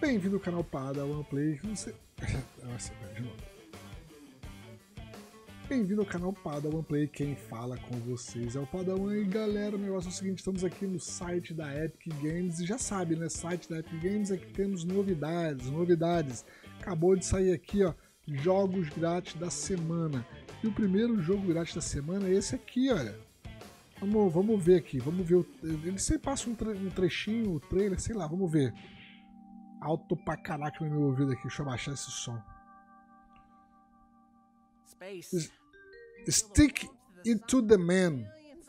Bem-vindo ao canal Padawan Play. Nossa, de novo. Bem-vindo ao canal Padawan Play. Quem fala com vocês é o Padawan. E galera, o negócio é o seguinte: estamos aqui no site da Epic Games. E já sabe, né? Site da Epic Games é que temos novidades. Acabou de sair aqui, ó, jogos grátis da semana. E o primeiro jogo grátis da semana é esse aqui, olha. Vamos ver aqui, vamos ver. Ele sempre passa um trechinho, o trailer, sei lá, vamos ver. Alto pra caraca no meu ouvido aqui, deixa eu baixar esse som. Stick it to the man.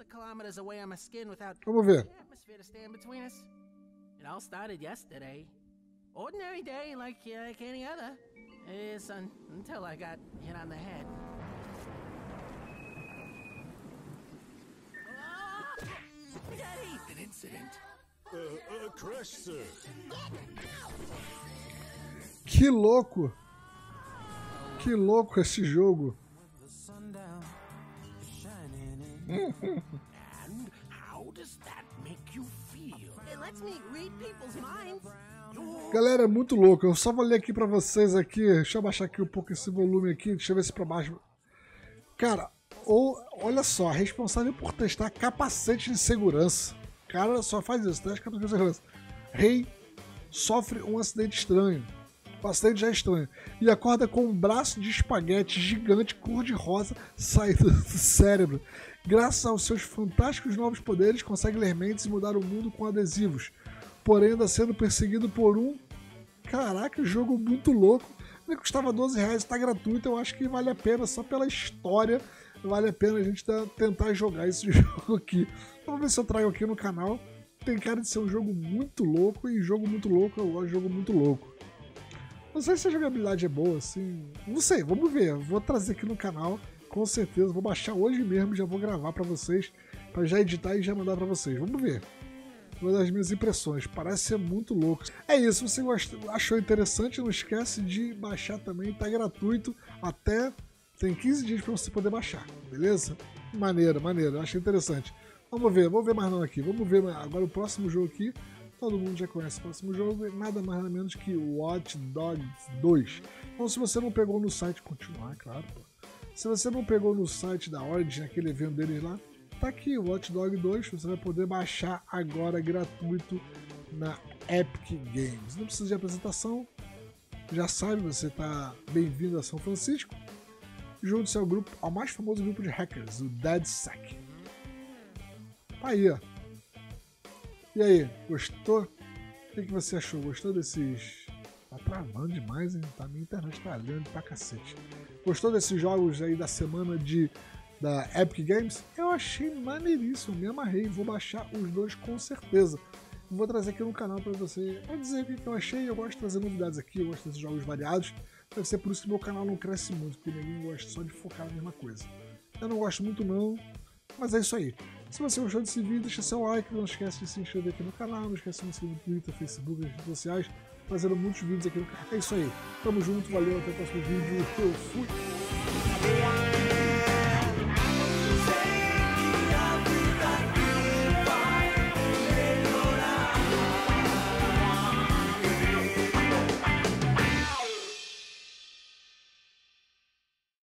Vamos ver. It all started yesterday. Ordinary day like any other. Until I got hit on the head. An incident. Crash, sir. Que louco! Que louco esse jogo! And how does that make you feel? It lets me read people's minds. Galera, é muito louco. Eu só vou ler aqui pra vocês aqui. Deixa eu baixar aqui um pouco esse volume aqui. Deixa eu ver se pra baixo. Cara, olha só, responsável por testar capacete de segurança. O cara só faz isso, testa capacete de segurança. Rei sofre um acidente estranho. O acidente já é estranho. E acorda com um braço de espaguete gigante cor-de-rosa saindo do cérebro. Graças aos seus fantásticos novos poderes, consegue ler mentes e mudar o mundo com adesivos. Porém, ainda sendo perseguido por um... Caraca, jogo muito louco. Ele custava R$12, está gratuito. Eu acho que vale a pena, só pela história, vale a pena a gente tentar jogar esse jogo aqui. Vamos ver se eu trago aqui no canal. Tem cara de ser um jogo muito louco, e jogo muito louco, eu gosto de jogo muito louco. Não sei se a jogabilidade é boa, assim... Não sei, vamos ver. Eu vou trazer aqui no canal, com certeza. Vou baixar hoje mesmo e já vou gravar pra vocês, pra já editar e já mandar pra vocês. Vamos ver. Uma das minhas impressões, parece ser muito louco. É isso, se você achou interessante, não esquece de baixar também, tá gratuito, até tem 15 dias para você poder baixar, beleza? Maneiro, eu achei interessante. Vamos ver mais não aqui, vamos ver agora o próximo jogo aqui, todo mundo já conhece o próximo jogo, nada mais nada menos que Watch Dogs 2. Então se você não pegou no site, continuar, claro, pô. Se você não pegou no site da Origin, aquele evento deles lá, tá aqui o Watch Dogs 2, você vai poder baixar agora gratuito na Epic Games. Não precisa de apresentação, já sabe, você tá bem-vindo a São Francisco. Junte-se ao grupo, ao mais famoso grupo de hackers, o DedSec. Tá aí, ó. E aí, gostou? O que você achou? Gostou desses... Tá travando demais, hein? Tá, minha internet tá lendo pra cacete. Gostou desses jogos aí da semana da Epic Games? Eu achei maneiríssimo, me amarrei, vou baixar os dois com certeza. Vou trazer aqui no canal para você dizer o que eu achei. Eu gosto de trazer novidades aqui, eu gosto desses jogos variados. Deve ser por isso que meu canal não cresce muito, porque ninguém gosta só de focar na mesma coisa. Eu não gosto muito não, mas é isso aí. Se você gostou desse vídeo, deixa seu like, não esquece de se inscrever aqui no canal, não esquece de me seguir no Twitter, Facebook, nas redes sociais, fazendo muitos vídeos aqui no canal. É isso aí, tamo junto, valeu, até o próximo vídeo, eu fui!